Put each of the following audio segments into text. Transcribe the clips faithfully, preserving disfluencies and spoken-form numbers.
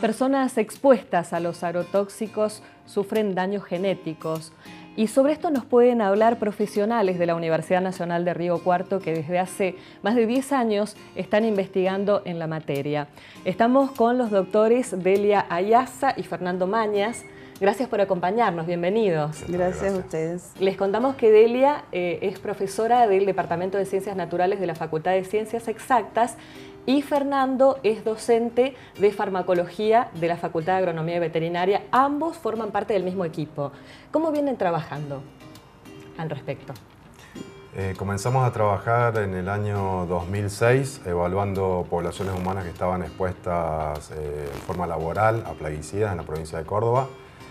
personas expuestas a los agrotóxicos sufren daños genéticos. Y sobre esto nos pueden hablar profesionales de la Universidad Nacional de Río Cuarto que desde hace más de diez años están investigando en la materia. Estamos con los doctores Delia Ayaza y Fernando Mañas. Gracias por acompañarnos, bienvenidos. Gracias, Gracias a ustedes. Les contamos que Delia eh, es profesora del Departamento de Ciencias Naturales de la Facultad de Ciencias Exactas y Fernando es docente de Farmacología de la Facultad de Agronomía y Veterinaria. Ambos forman parte del mismo equipo. ¿Cómo vienen trabajando al respecto? Eh, comenzamos a trabajar en el año dos mil seis, evaluando poblaciones humanas que estaban expuestas eh, en forma laboral a plaguicidas en la provincia de Córdoba.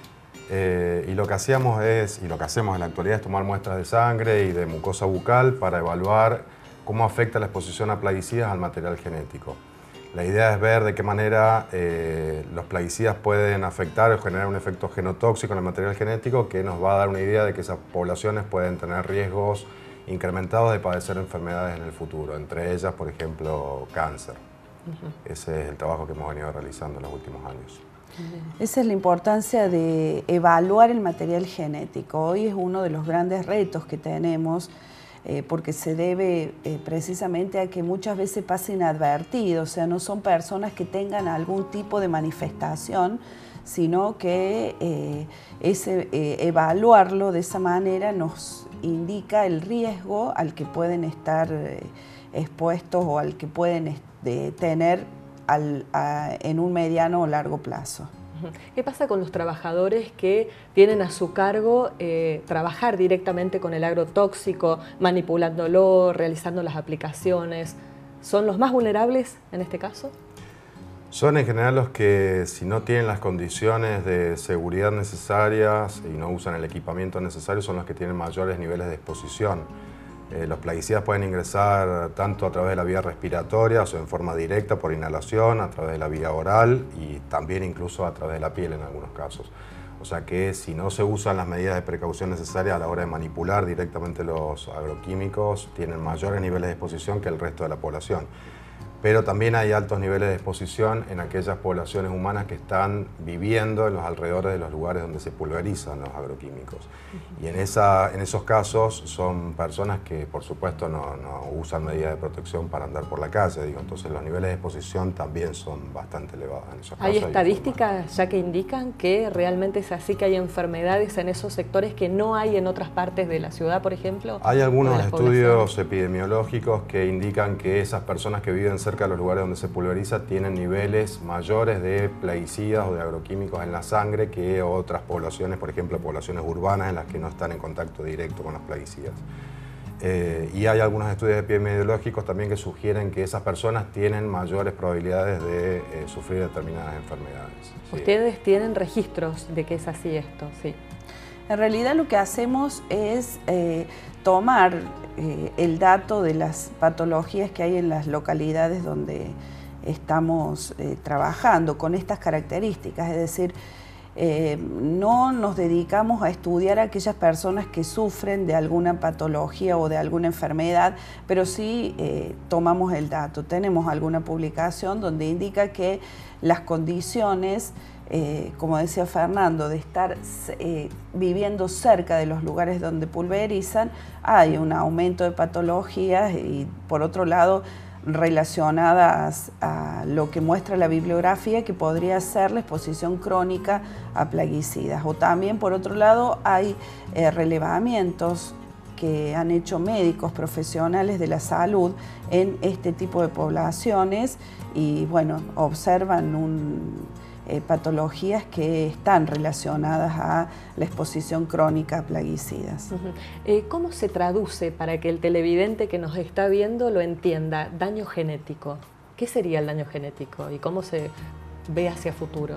Eh, y lo que hacíamos es, y lo que hacemos en la actualidad es tomar muestras de sangre y de mucosa bucal para evaluar cómo afecta la exposición a plaguicidas al material genético. La idea es ver de qué manera eh, los plaguicidas pueden afectar o generar un efecto genotóxico en el material genético que nos va a dar una idea de que esas poblaciones pueden tener riesgos incrementados de padecer enfermedades en el futuro, entre ellas, por ejemplo, cáncer. Uh-huh. Ese es el trabajo que hemos venido realizando en los últimos años. Esa es la importancia de evaluar el material genético. Hoy es uno de los grandes retos que tenemos eh, porque se debe eh, precisamente a que muchas veces pasa inadvertido, o sea, no son personas que tengan algún tipo de manifestación, sino que eh, ese, eh, evaluarlo de esa manera nos indica el riesgo al que pueden estar eh, expuestos o al que pueden de, tener Al, a, en un mediano o largo plazo. ¿Qué pasa con los trabajadores que tienen a su cargo eh, trabajar directamente con el agrotóxico, manipulándolo, realizando las aplicaciones? ¿Son los más vulnerables en este caso? Son en general los que, si no tienen las condiciones de seguridad necesarias y no usan el equipamiento necesario, son los que tienen mayores niveles de exposición. Eh, los plaguicidas pueden ingresar tanto a través de la vía respiratoria, o sea, en forma directa por inhalación, a través de la vía oral y también incluso a través de la piel en algunos casos. O sea que si no se usan las medidas de precaución necesarias a la hora de manipular directamente los agroquímicos, tienen mayores niveles de exposición que el resto de la población. Pero también hay altos niveles de exposición en aquellas poblaciones humanas que están viviendo en los alrededores de los lugares donde se pulverizan los agroquímicos. Uh-huh. Y en, esa, en esos casos son personas que, por supuesto, no, no usan medidas de protección para andar por la calle. Digo. Entonces los niveles de exposición también son bastante elevados en esos casos. ¿Hay estadísticas ya que indican que realmente es así, que hay enfermedades en esos sectores que no hay en otras partes de la ciudad, por ejemplo? Hay algunos estudios epidemiológicos que indican que esas personas que viven cerca de los lugares donde se pulveriza tienen niveles mayores de plaguicidas o de agroquímicos en la sangre que otras poblaciones, por ejemplo poblaciones urbanas en las que no están en contacto directo con los plaguicidas. Eh, y hay algunos estudios epidemiológicos también que sugieren que esas personas tienen mayores probabilidades de eh, sufrir determinadas enfermedades. ¿Ustedes sí tienen registros de que es así esto? Sí. En realidad lo que hacemos es eh, tomar eh, el dato de las patologías que hay en las localidades donde estamos eh, trabajando con estas características, es decir, eh, no nos dedicamos a estudiar a aquellas personas que sufren de alguna patología o de alguna enfermedad, pero sí eh, tomamos el dato. Tenemos alguna publicación donde indica que las condiciones Eh, como decía Fernando, de estar eh, viviendo cerca de los lugares donde pulverizan, hay un aumento de patologías y, por otro lado, relacionadas a lo que muestra la bibliografía, que podría ser la exposición crónica a plaguicidas. O también, por otro lado, hay eh, relevamientos que han hecho médicos profesionales de la salud en este tipo de poblaciones y, bueno, observan un... Eh, patologías que están relacionadas a la exposición crónica a plaguicidas. Uh-huh. eh, ¿Cómo se traduce para que el televidente que nos está viendo lo entienda? Daño genético. ¿Qué sería el daño genético y cómo se ve hacia futuro?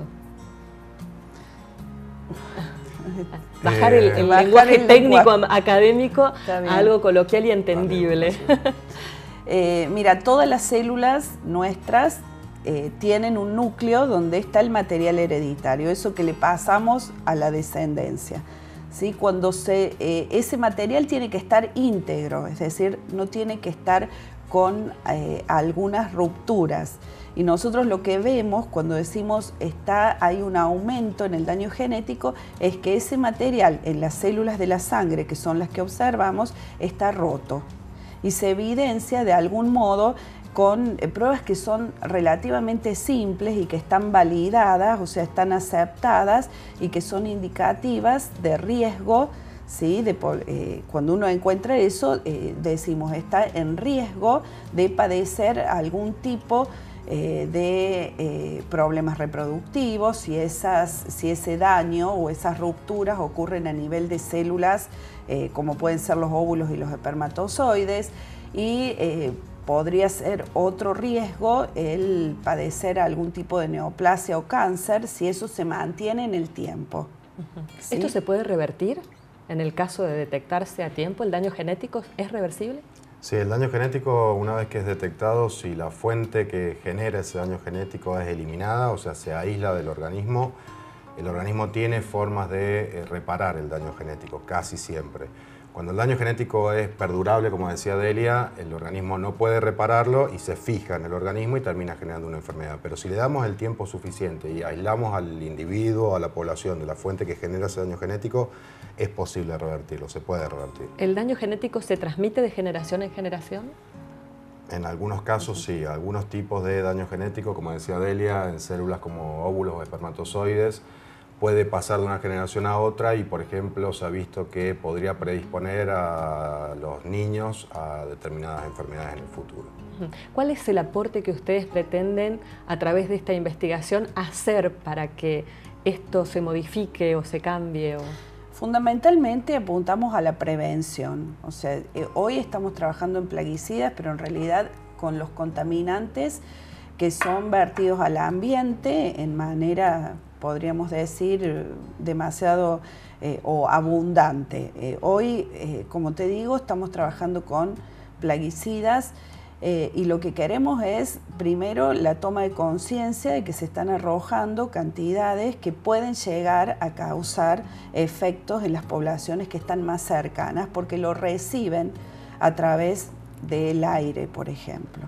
Bajar el, el Bajar lenguaje el técnico lenguaje. académico a algo coloquial y entendible. eh, mira, todas las células nuestras Eh, tienen un núcleo donde está el material hereditario, eso que le pasamos a la descendencia. ¿Sí? Cuando se, eh, ese material tiene que estar íntegro, es decir, no tiene que estar con eh, algunas rupturas. Y nosotros lo que vemos cuando decimos está, hay un aumento en el daño genético es que ese material en las células de la sangre, que son las que observamos, está roto. Y se evidencia de algún modo con eh, pruebas que son relativamente simples y que están validadas, o sea, están aceptadas y que son indicativas de riesgo. ¿Sí? De, eh, cuando uno encuentra eso, eh, decimos está en riesgo de padecer algún tipo eh, de eh, problemas reproductivos, si, esas, si ese daño o esas rupturas ocurren a nivel de células, eh, como pueden ser los óvulos y los espermatozoides, y eh, podría ser otro riesgo el padecer algún tipo de neoplasia o cáncer si eso se mantiene en el tiempo. Uh-huh. ¿Sí? ¿Esto se puede revertir? En el caso de detectarse a tiempo, ¿el daño genético es reversible? Sí, el daño genético, una vez que es detectado, si la fuente que genera ese daño genético es eliminada, o sea, se aísla del organismo, el organismo tiene formas de eh, reparar el daño genético, casi siempre. Cuando el daño genético es perdurable, como decía Delia, el organismo no puede repararlo y se fija en el organismo y termina generando una enfermedad. Pero si le damos el tiempo suficiente y aislamos al individuo, a la población de la fuente que genera ese daño genético, es posible revertirlo, se puede revertir. ¿El daño genético se transmite de generación en generación? En algunos casos sí, algunos tipos de daño genético, como decía Delia, en células como óvulos o espermatozoides, puede pasar de una generación a otra y, por ejemplo, se ha visto que podría predisponer a los niños a determinadas enfermedades en el futuro. ¿Cuál es el aporte que ustedes pretenden, a través de esta investigación, hacer para que esto se modifique o se cambie? O... Fundamentalmente apuntamos a la prevención. O sea, eh, hoy estamos trabajando en plaguicidas, pero en realidad con los contaminantes que son vertidos al ambiente en manera, podríamos decir, demasiado eh, o abundante. Eh, hoy, eh, como te digo, estamos trabajando con plaguicidas eh, y lo que queremos es, primero, la toma de conciencia de que se están arrojando cantidades que pueden llegar a causar efectos en las poblaciones que están más cercanas, porque lo reciben a través del aire, por ejemplo.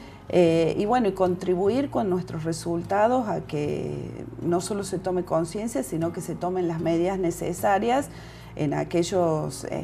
Eh, y bueno, y contribuir con nuestros resultados a que no solo se tome conciencia, sino que se tomen las medidas necesarias en aquellos eh,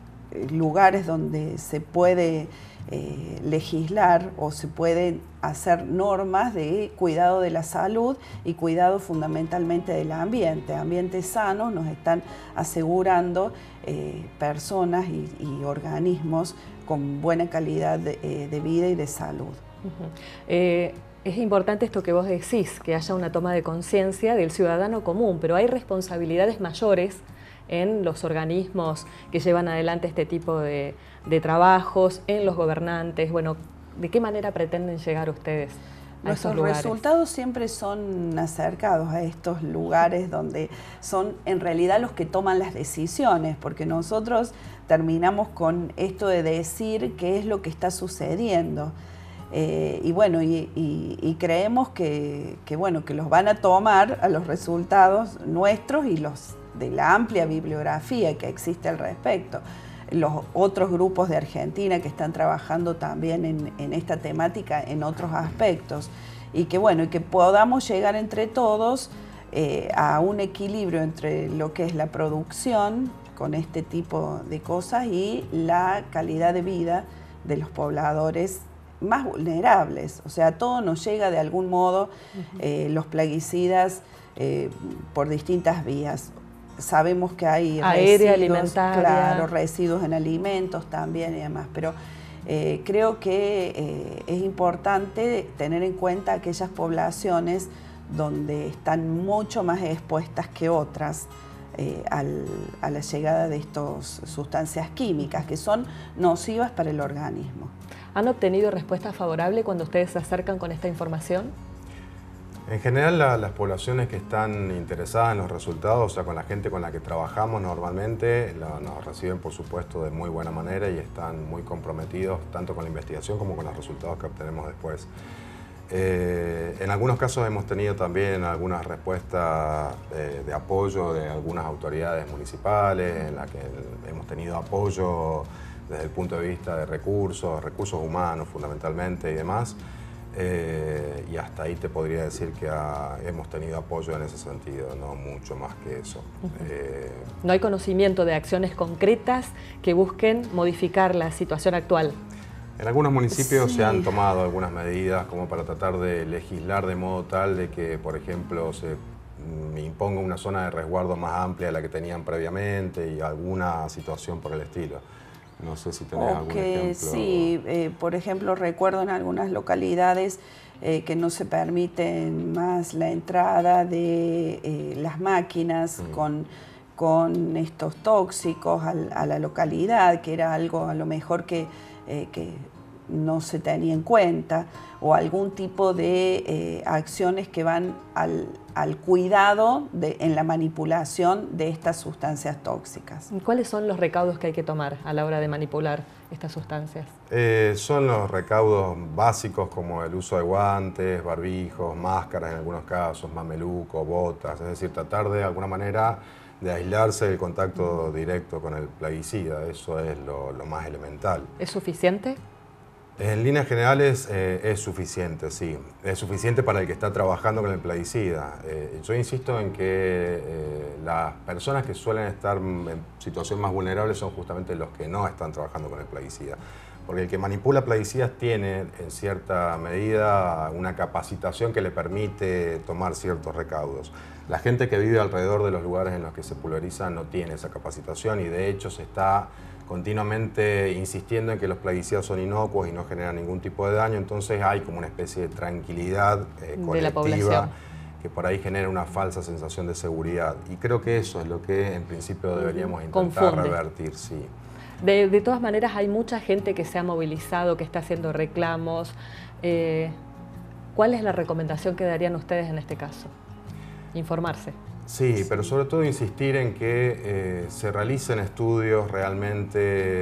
lugares donde se puede eh, legislar o se pueden hacer normas de cuidado de la salud y cuidado fundamentalmente del ambiente. Ambientes sanos nos están asegurando eh, personas y, y organismos con buena calidad de, eh, de vida y de salud. Uh-huh. eh, es importante esto que vos decís, que haya una toma de conciencia del ciudadano común, pero hay responsabilidades mayores en los organismos que llevan adelante este tipo de, de trabajos, en los gobernantes. Bueno, ¿de qué manera pretenden llegar ustedes a Nuestros esos lugares? resultados siempre son acercados a estos lugares donde son en realidad los que toman las decisiones, porque nosotros terminamos con esto de decir qué es lo que está sucediendo. Eh, y bueno, y, y, y creemos que, que, bueno, que los van a tomar a los resultados nuestros y los de la amplia bibliografía que existe al respecto. Los otros grupos de Argentina que están trabajando también en, en esta temática en otros aspectos. Y que bueno, y que podamos llegar entre todos eh, a un equilibrio entre lo que es la producción con este tipo de cosas y la calidad de vida de los pobladores más vulnerables. O sea, todo nos llega de algún modo, uh-huh. eh, los plaguicidas eh, por distintas vías. Sabemos que hay aérea, residuos, alimentaria. Claro, residuos en alimentos también y demás, pero eh, creo que eh, es importante tener en cuenta aquellas poblaciones donde están mucho más expuestas que otras eh, al, a la llegada de estas sustancias químicas que son nocivas para el organismo. ¿Han obtenido respuesta favorable cuando ustedes se acercan con esta información? En general, la, las poblaciones que están interesadas en los resultados, o sea, con la gente con la que trabajamos normalmente, la, nos reciben, por supuesto, de muy buena manera y están muy comprometidos tanto con la investigación como con los resultados que obtenemos después. Eh, en algunos casos hemos tenido también algunas respuestas de, de apoyo de algunas autoridades municipales, en la que hemos tenido apoyo desde el punto de vista de recursos, recursos humanos fundamentalmente y demás. Eh, y hasta ahí te podría decir que ha, hemos tenido apoyo en ese sentido, no mucho más que eso. Uh-huh. eh, ¿No hay conocimiento de acciones concretas que busquen modificar la situación actual? En algunos municipios sí. se han tomado algunas medidas como para tratar de legislar de modo tal de que, por ejemplo, se imponga una zona de resguardo más amplia de la que tenían previamente y alguna situación por el estilo. No sé si tenés algún ejemplo. Sí, eh, por ejemplo, recuerdo en algunas localidades eh, que no se permite más la entrada de eh, las máquinas mm. con, con estos tóxicos a, a la localidad, que era algo a lo mejor que, eh, que no se tenía en cuenta, o algún tipo de eh, acciones que van al, al cuidado de, en la manipulación de estas sustancias tóxicas. ¿Cuáles son los recaudos que hay que tomar a la hora de manipular estas sustancias? Eh, son los recaudos básicos como el uso de guantes, barbijos, máscaras en algunos casos, mameluco, botas, es decir, tratar de alguna manera de aislarse del contacto directo con el plaguicida, eso es lo, lo más elemental. ¿Es suficiente? En líneas generales eh, es suficiente, sí. Es suficiente para el que está trabajando con el plaguicida. Eh, yo insisto en que eh, las personas que suelen estar en situación más vulnerable son justamente los que no están trabajando con el plaguicida. Porque el que manipula plaguicidas tiene, en cierta medida, una capacitación que le permite tomar ciertos recaudos. La gente que vive alrededor de los lugares en los que se pulveriza no tiene esa capacitación y de hecho se está continuamente insistiendo en que los plaguicidas son inocuos y no generan ningún tipo de daño, entonces hay como una especie de tranquilidad eh, colectiva de la población, que por ahí genera una falsa sensación de seguridad. Y creo que eso es lo que en principio deberíamos intentar Confunde. revertir, sí. De, de todas maneras hay mucha gente que se ha movilizado, que está haciendo reclamos. Eh, ¿Cuál es la recomendación que darían ustedes en este caso? Informarse. Sí, pero sobre todo insistir en que eh, se realicen estudios realmente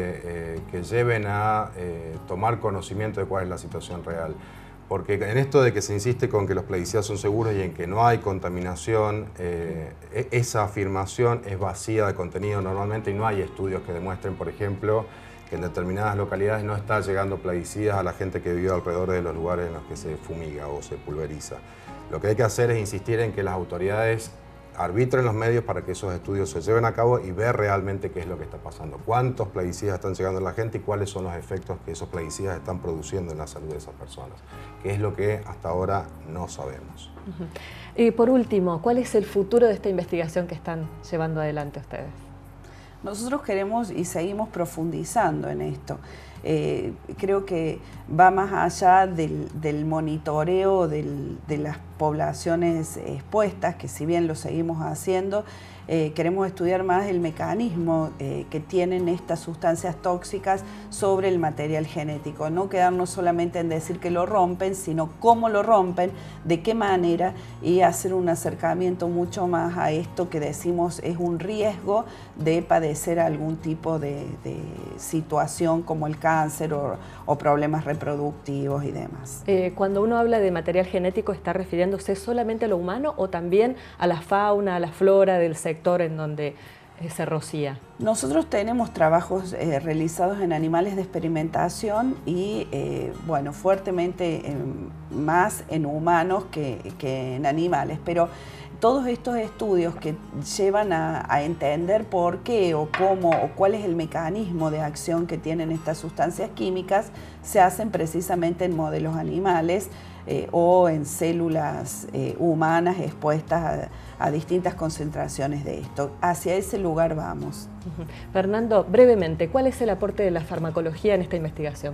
eh, que lleven a eh, tomar conocimiento de cuál es la situación real. Porque en esto de que se insiste con que los plaguicidas son seguros y en que no hay contaminación, eh, esa afirmación es vacía de contenido normalmente y no hay estudios que demuestren, por ejemplo, que en determinadas localidades no está llegando plaguicidas a la gente que vive alrededor de los lugares en los que se fumiga o se pulveriza. Lo que hay que hacer es insistir en que las autoridades arbitren los medios para que esos estudios se lleven a cabo y ver realmente qué es lo que está pasando, cuántos plaguicidas están llegando a la gente y cuáles son los efectos que esos plaguicidas están produciendo en la salud de esas personas, que es lo que hasta ahora no sabemos. Uh-huh. Y por último, ¿cuál es el futuro de esta investigación que están llevando adelante ustedes? Nosotros queremos y seguimos profundizando en esto. Eh, creo que va más allá del, del monitoreo del, de las poblaciones expuestas, que si bien lo seguimos haciendo, eh, queremos estudiar más el mecanismo eh, que tienen estas sustancias tóxicas sobre el material genético. No quedarnos solamente en decir que lo rompen, sino cómo lo rompen, de qué manera, y hacer un acercamiento mucho más a esto que decimos es un riesgo de padecer algún tipo de, de situación como el cáncer o, o problemas reproductivos y demás. Eh, cuando uno habla de material genético, ¿está refiriéndose solamente a lo humano o también a la fauna, a la flora del sector en donde eh, se rocía? Nosotros tenemos trabajos eh, realizados en animales de experimentación y, eh, bueno, fuertemente en, más en humanos que, que en animales, pero todos estos estudios que llevan a, a entender por qué o cómo o cuál es el mecanismo de acción que tienen estas sustancias químicas se hacen precisamente en modelos animales eh, o en células eh, humanas expuestas a, a distintas concentraciones de esto. Hacia ese lugar vamos. Uh-huh. Fernando, brevemente, ¿cuál es el aporte de la farmacología en esta investigación?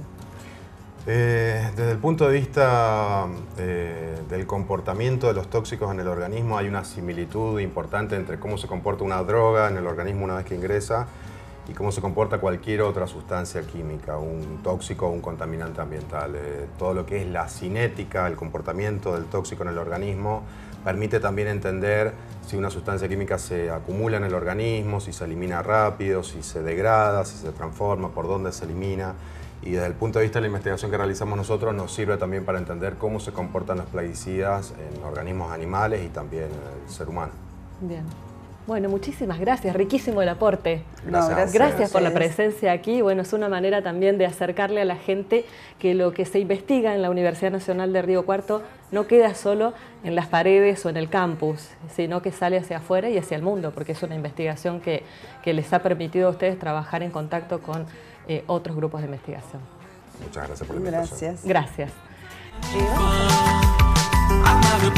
Eh, desde el punto de vista eh, del comportamiento de los tóxicos en el organismo hay una similitud importante entre cómo se comporta una droga en el organismo una vez que ingresa y cómo se comporta cualquier otra sustancia química, un tóxico o un contaminante ambiental. Eh, todo lo que es la cinética, el comportamiento del tóxico en el organismo, permite también entender si una sustancia química se acumula en el organismo, si se elimina rápido, si se degrada, si se transforma, por dónde se elimina. Y desde el punto de vista de la investigación que realizamos nosotros nos sirve también para entender cómo se comportan los plaguicidas en organismos animales y también en el ser humano. Bien. Bueno, muchísimas gracias, riquísimo el aporte. No, gracias, gracias por la presencia aquí. Bueno, es una manera también de acercarle a la gente que lo que se investiga en la Universidad Nacional de Río Cuarto no queda solo en las paredes o en el campus, sino que sale hacia afuera y hacia el mundo, porque es una investigación que, que les ha permitido a ustedes trabajar en contacto con eh, otros grupos de investigación. Muchas gracias por la invitación. Gracias. Gracias. I'm not a